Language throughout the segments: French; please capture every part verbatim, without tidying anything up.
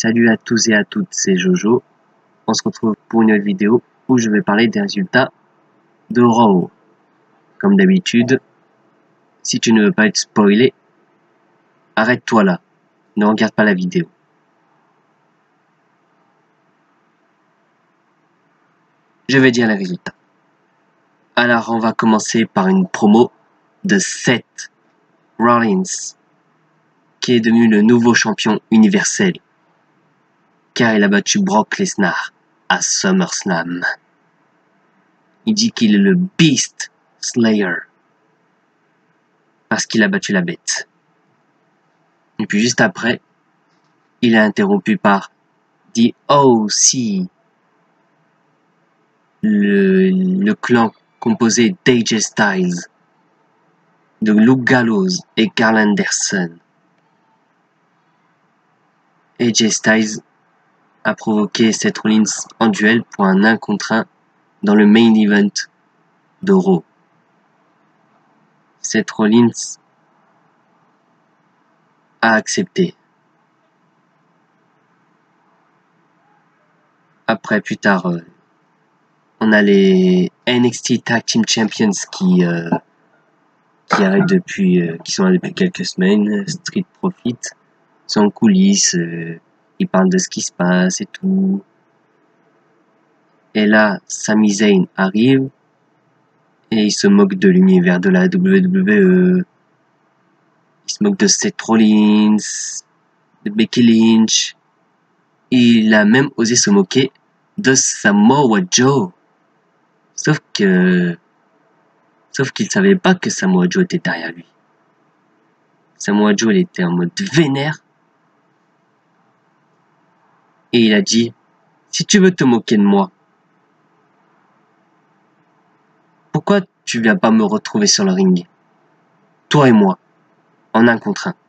Salut à tous et à toutes, c'est Jojo. On se retrouve pour une nouvelle vidéo où je vais parler des résultats de Raw. Comme d'habitude, si tu ne veux pas être spoilé, arrête-toi là. Ne regarde pas la vidéo. Je vais dire les résultats. Alors, on va commencer par une promo de Seth Rollins, qui est devenu le nouveau champion universel, car il a battu Brock Lesnar à SummerSlam. Il dit qu'il est le Beast Slayer, parce qu'il a battu la bête. Et puis juste après, il est interrompu par The O C, le, le clan composé d'A J Styles, de Luke Gallows et Karl Anderson. A J Styles a provoqué Seth Rollins en duel pour un un contre un dans le main event de Raw. Seth Rollins a accepté. Après, plus tard, euh, on a les N X T Tag Team Champions qui euh, qui arrivent depuis, euh, qui sont là depuis quelques semaines. Street Profit sont en coulisses, euh, ils parlent de ce qui se passe et tout. Et là, Sami Zayn arrive et il se moque de l'univers de la W W E. Il se moque de Seth Rollins, de Becky Lynch. Il a même osé se moquer de Samoa Joe. Sauf que... Sauf qu'il savait pas que Samoa Joe était derrière lui. Samoa Joe, il était en mode vénère. Et il a dit, si tu veux te moquer de moi, pourquoi tu viens pas me retrouver sur le ring? Toi et moi, en un contre un.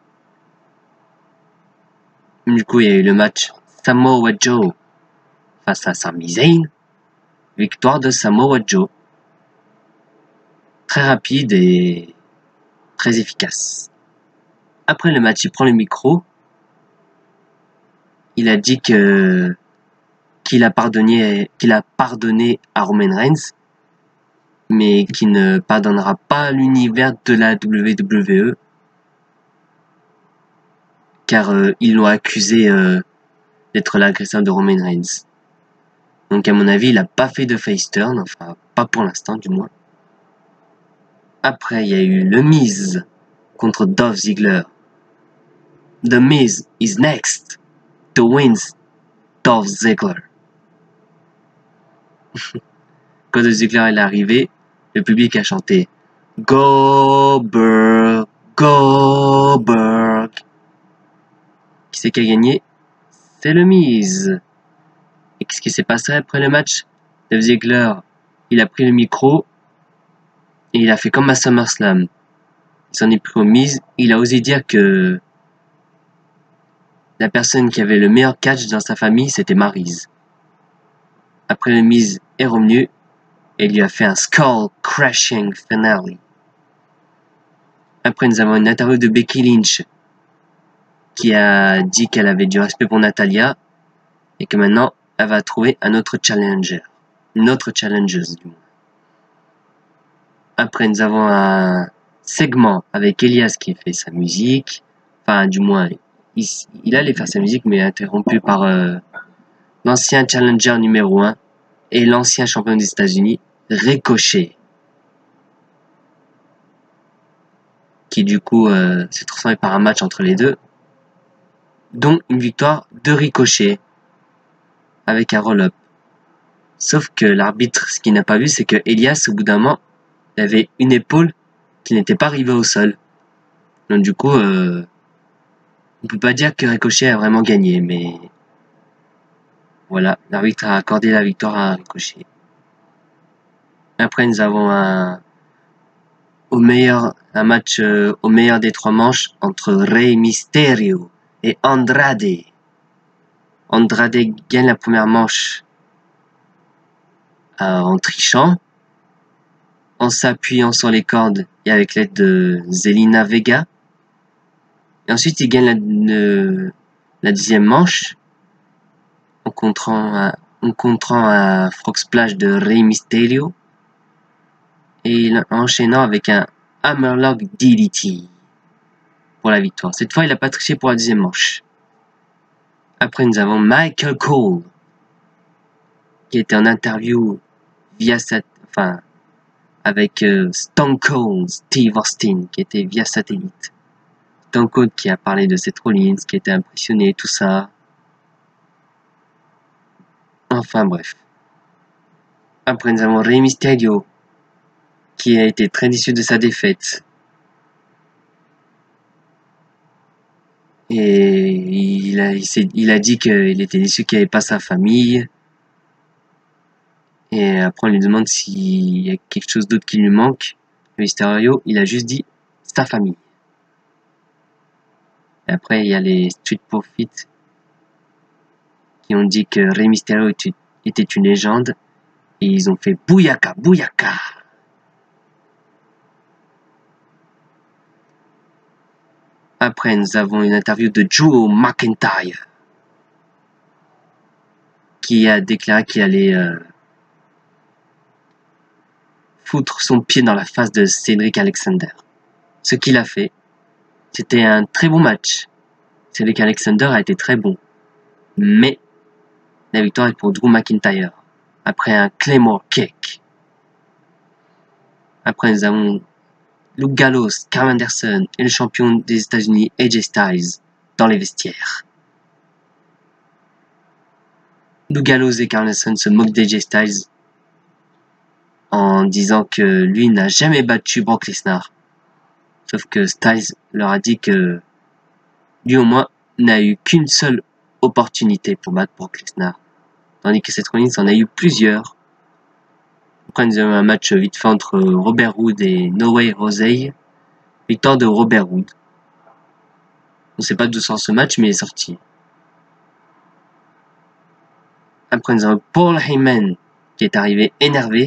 Du coup, il y a eu le match Samoa Joe face à Sami Zayn. Victoire de Samoa Joe. Très rapide et très efficace. Après le match, il prend le micro. Il a dit que qu'il a pardonné, qu'il a pardonné à Roman Reigns, mais qu'il ne pardonnera pas l'univers de la W W E, car euh, ils l'ont accusé euh, d'être l'agresseur de Roman Reigns. Donc à mon avis, il a pas fait de face turn, enfin pas pour l'instant du moins. Après, il y a eu le Miz contre Dolph Ziggler. The Miz is next to win Dolph Ziggler. Quand Dolph Ziggler est arrivé, le public a chanté Goldberg, Goldberg. Qui c'est qui a gagné? C'est le Miz. Et qu'est-ce qui s'est passé après le match? Dolph Ziggler, il a pris le micro et il a fait comme à SummerSlam. Il s'en est pris au Miz. Il a osé dire que la personne qui avait le meilleur catch dans sa famille, c'était Maryse. Après, le Miz est revenu et il lui a fait un skull crashing finale. Après, nous avons une interview de Becky Lynch qui a dit qu'elle avait du respect pour Natalya et que maintenant, elle va trouver un autre challenger. Une autre challengeuse, du moins. Après, nous avons un segment avec Elias qui fait sa musique. Enfin, du moins, il, il allait faire sa musique, mais interrompu par euh, l'ancien challenger numéro un et l'ancien champion des États-Unis, Ricochet. Qui, du coup, euh, s'est transformé par un match entre les deux. Dont une victoire de Ricochet. Avec un roll-up. Sauf que l'arbitre, ce qu'il n'a pas vu, c'est que Elias, au bout d'un moment, il avait une épaule qui n'était pas arrivée au sol. Donc du coup, euh, on peut pas dire que Ricochet a vraiment gagné, mais voilà, l'arbitre a accordé la victoire à Ricochet. Après, nous avons un au meilleur un match euh, au meilleur des trois manches entre Rey Mysterio et Andrade. Andrade gagne la première manche euh, en trichant, en s'appuyant sur les cordes et avec l'aide de Zelina Vega. Et ensuite, il gagne la, le, la deuxième manche en contrant à, en contrant à Frog Splash de Rey Mysterio et enchaînant avec un Hammerlock D D T pour la victoire. Cette fois, il n'a pas triché pour la deuxième manche. Après, nous avons Michael Cole qui était en interview via sa, enfin, avec euh, Stone Cold Steve Austin qui était via satellite. Stone Cold qui a parlé de Seth Rollins, qui était impressionné, tout ça. Enfin bref. Après nous avons Rey Mysterio qui a été très déçu de sa défaite. Et il a, il, il a dit qu'il était déçu qu'il n'y avait pas sa famille. Et après on lui demande s'il y a quelque chose d'autre qui lui manque. Mysterio, il a juste dit sa famille. Et après il y a les Street Profits qui ont dit que Rey Mysterio était une légende. Et ils ont fait Bouyaka, Bouyaka. Après, nous avons une interview de Drew McIntyre qui a déclaré qu'il allait euh, foutre son pied dans la face de Cedric Alexander. Ce qu'il a fait, c'était un très bon match. Cedric Alexander a été très bon. Mais la victoire est pour Drew McIntyre. Après un Claymore Kick. Après, nous avons Luke Gallows, Karl Anderson et le champion des États-Unis A J Styles dans les vestiaires. Luke Gallows et Karl Anderson se moquent d'A J Styles en disant que lui n'a jamais battu Brock Lesnar. Sauf que Styles leur a dit que lui au moins n'a eu qu'une seule opportunité pour battre Brock Lesnar. Tandis que Seth Rollins en a eu plusieurs. Après nous avons un match vite fait entre Robert Roode et No Way Jose. Victoire de Robert Roode. On ne sait pas d'où sort ce match, mais il est sorti. Après nous avons Paul Heyman qui est arrivé énervé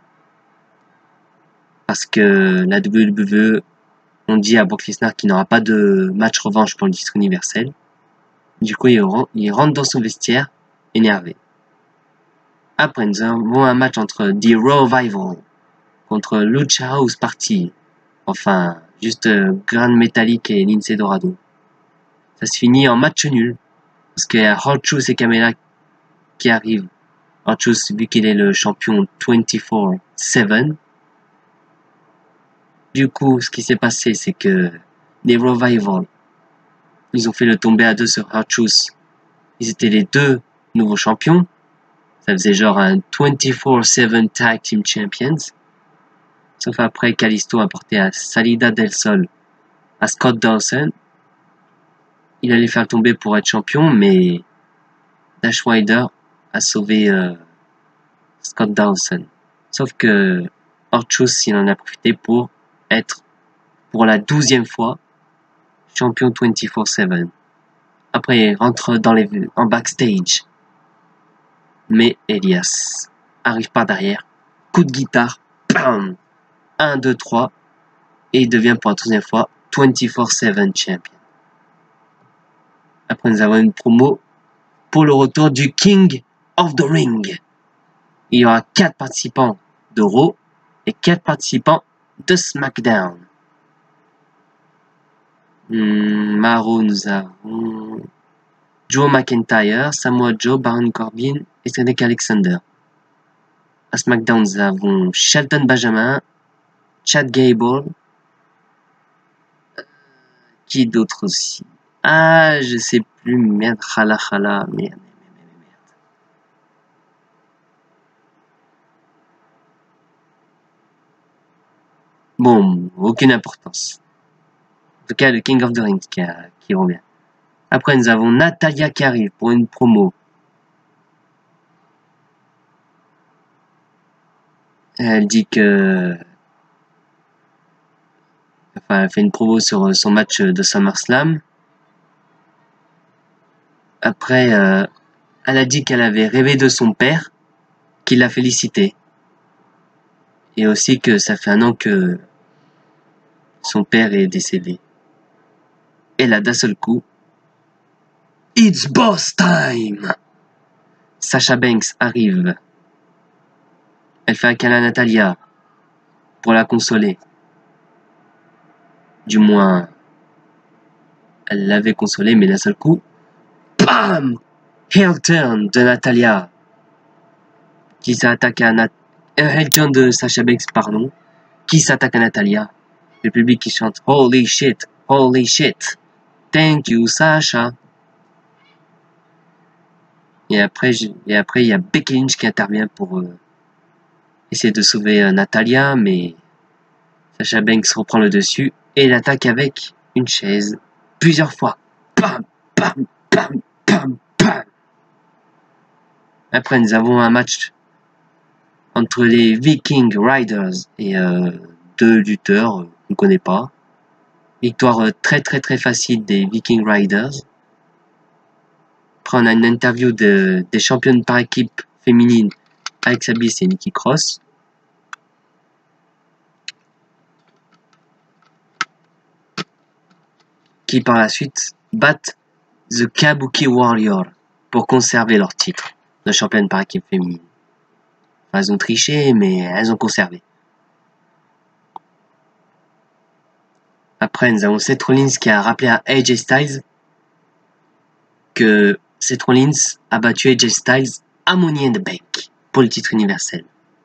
parce que la W W E on dit à Brock Lesnar qu'il n'aura pas de match revanche pour le titre universel. Du coup, il rentre dans son vestiaire énervé. Après, nous avons un match entre The Revival contre Lucha House Party. Enfin, juste euh, Grand Metalik et Lince Dorado. Ça se finit en match nul. Parce qu'il y a R-Truth et Camela qui arrivent. R-Truth, vu qu'il est le champion vingt-quatre sept. Du coup, ce qui s'est passé, c'est que les Revival, ils ont fait le tomber à deux sur R-Truth. Ils étaient les deux nouveaux champions. Ça faisait genre un vingt-quatre sept Tag Team Champions. Sauf après, Kalisto a porté à Salida del Sol à Scott Dawson. Il allait faire tomber pour être champion, mais Dash Wilder a sauvé euh, Scott Dawson. Sauf que R-Truth, il en a profité pour être, pour la douzième fois, champion vingt-quatre sept. Après, il rentre dans les, en backstage. Mais Elias arrive par derrière. Coup de guitare. Bam! un, deux, trois. Et il devient pour la troisième fois vingt-quatre sept champion. Après, nous avons une promo pour le retour du King of the Ring. Il y aura quatre participants de Raw et quatre participants de SmackDown. Hmm, Maro, nous avons Joe McIntyre, Samoa Joe, Baron Corbin et Cedric Alexander. À SmackDown, nous avons Shelton Benjamin, Chad Gable. Qui d'autre aussi? Ah, je sais plus, merde, Khala Khala, merde, merde, merde, merde. Bon, aucune importance. En tout cas, le King of the Ring qui, a, qui revient. Après, nous avons Natalia qui arrive pour une promo. Elle dit que... Enfin, elle fait une promo sur son match de SummerSlam. Après, euh, elle a dit qu'elle avait rêvé de son père, qu'il l'a félicité. Et aussi que ça fait un an que son père est décédé. Et là, d'un seul coup, It's boss time! Sasha Banks arrive. Elle fait un câlin à Natalya pour la consoler. Du moins, elle l'avait consolée, mais d'un seul coup, bam! Heel turn de Natalya qui s'attaque à Nat euh, heel turn de Sasha Banks, pardon, qui s'attaque à Natalya. Le public qui chante Holy shit, holy shit, thank you Sasha. Et après, et après, il y a Becky Lynch qui intervient pour euh, essayer de sauver euh, Natalya, mais Sasha Banks reprend le dessus et l'attaque avec une chaise plusieurs fois. Bam, bam, bam, bam, bam. Après, nous avons un match entre les Viking Riders et euh, deux lutteurs euh, qu'on ne connaît pas. Victoire euh, très très très facile des Viking Riders. Après, on a une interview de, des championnes par équipe féminine Alexa Bliss et Nikki Cross. Qui par la suite battent The Kabuki Warrior pour conserver leur titre de championne par équipe féminine. Enfin, elles ont triché, mais elles ont conservé. Après, nous avons Seth Rollins qui a rappelé à A J Styles que Seth Rollins a battu A J Styles à Money in the Bank pour le titre universel.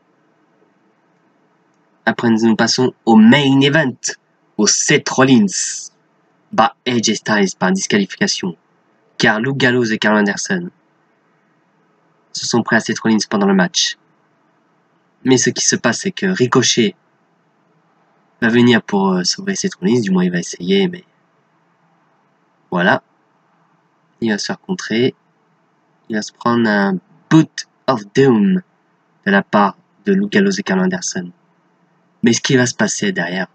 Après, nous nous passons au main event, au Seth Rollins bat A J Styles par disqualification, car Luke Gallows et Karl Anderson se sont pris à Seth Rollins pendant le match. Mais ce qui se passe, c'est que Ricochet va venir pour euh, sauver Seth Rollins, du moins il va essayer, mais voilà. Il va se faire contrer. Il va se prendre un Boot of Doom de la part de Luke Gallows et Karl Anderson. Mais ce qui va se passer derrière?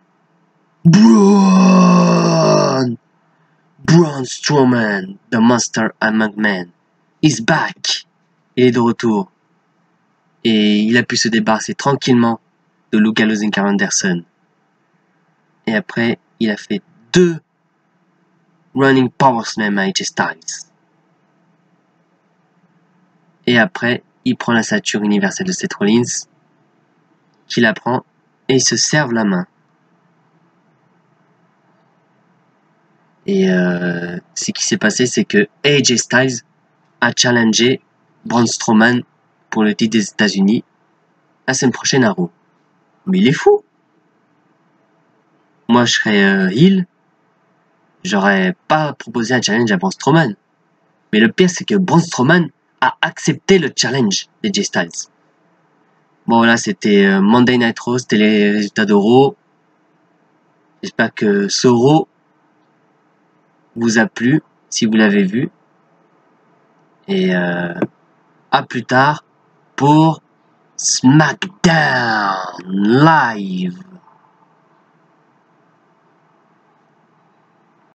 Braun! Braun Strowman, the Monster Among Men, is back! Il est de retour. Et il a pu se débarrasser tranquillement de Luke Gallows et Karl Anderson. Et après, il a fait deux Running Power Slam à A J Styles. Et après, il prend la ceinture universelle de Seth Rollins, qui la prend, et il se serve la main. Et euh, ce qui s'est passé, c'est que A J Styles a challengé Braun Strowman pour le titre des États-Unis la semaine prochaine à Raw. Mais il est fou! Moi, je serais euh, heel, j'aurais pas proposé un challenge à Braun Strowman. Mais le pire, c'est que Braun Strowman a accepté le challenge d'A J Styles. Bon, voilà, c'était euh, Monday Night Raw, c'était les résultats de Raw. J'espère que ce Raw vous a plu, si vous l'avez vu. Et euh, à plus tard pour SmackDown Live.